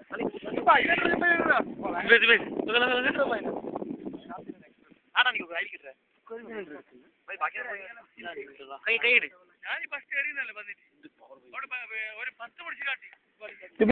കൈ കൈ ഞാൻ ഫസ്റ്റ് എറിയുന്നല്ലേ വന്നിട്ട് ഒരു 10 പിടിച്ച് കാട്ടി